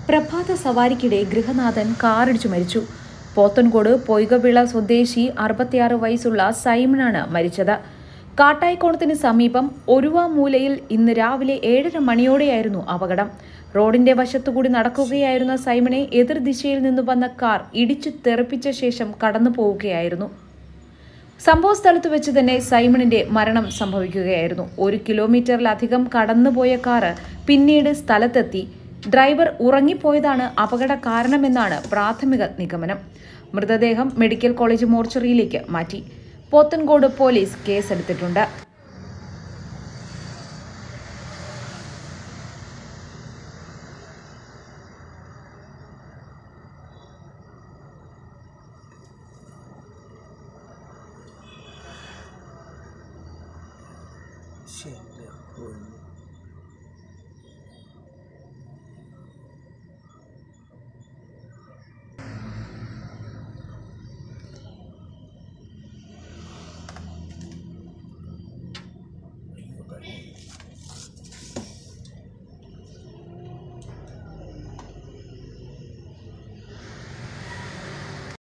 പ്രഭാത സവാരിക്കിടെ ഗൃഹനാഥൻ കാറിടിച്ചു മരിച്ചു. പോത്തൻകോട് പൊയ്കവിള സ്വദേശി 66 വയസ്സുള്ള സൈമണാണ് മരിച്ചത്. കാട്ടായിക്കോണത്തിന് സമീപം ഒരുവാമൂലയിൽ ഇന്ന് രാവിലെ 7:30 മണിയോടെയായിരുന്നു അപകടം. റോഡിന്റെ വശത്തുകൂടി നടക്കുകയായിരുന്ന സൈമണെ എതിർദിശയിൽ നിന്ന് വന്ന കാർ ഇടിച്ചു തെറിപ്പിച്ച ശേഷം കടന്നു പോവുകയായിരുന്നു. സംഭവസ്ഥലത്ത് വെച്ച് തന്നെ സൈമണിന്റെ മരണം സംഭവിക്കുകയായിരുന്നു. 1 കിലോമീറ്ററിലധികം കടന്നുപോയ കാർ പിന്നീട് സ്ഥലത്തെത്തി. ഡ്രൈവർ ഉറങ്ങിപ്പോയതാണ് അപകട കാരണമെന്നാണ് പ്രാഥമിക നിഗമനം. മൃതദേഹം മെഡിക്കൽ കോളേജ് മോർച്ചറിയിലേക്ക് മാറ്റി. പോത്തൻകോട് പോലീസ് കേസെടുത്തിട്ടുണ്ട്. ശരി.